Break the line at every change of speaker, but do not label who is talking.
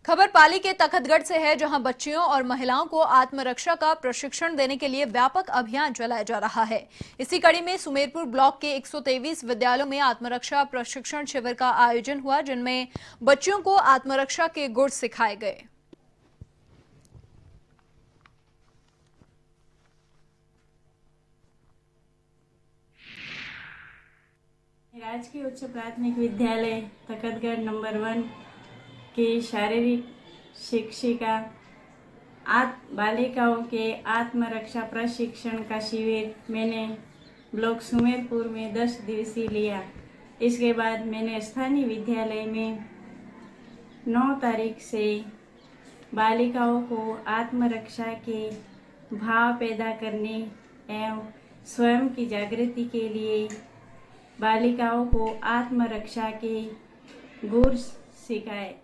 खबर पाली के तखतगढ़ से है, जहां बच्चियों और महिलाओं को आत्मरक्षा का प्रशिक्षण देने के लिए व्यापक अभियान चलाया जा रहा है। इसी कड़ी में सुमेरपुर ब्लॉक के 123 विद्यालयों में आत्मरक्षा प्रशिक्षण शिविर का आयोजन हुआ, जिनमें बच्चियों को आत्मरक्षा के गुर सिखाए गए।
राजकीय उच्च प्राथमिक विद्यालय तखतगढ़ नंबर 1 की शारीरिक शिक्षिका बालिकाओं के आत्मरक्षा प्रशिक्षण का शिविर मैंने ब्लॉक सुमेरपुर में 10 दिवसीय लिया। इसके बाद मैंने स्थानीय विद्यालय में 9 तारीख से बालिकाओं को आत्मरक्षा के भाव पैदा करने एवं स्वयं की जागृति के लिए बालिकाओं को आत्मरक्षा के गुर सिखाए।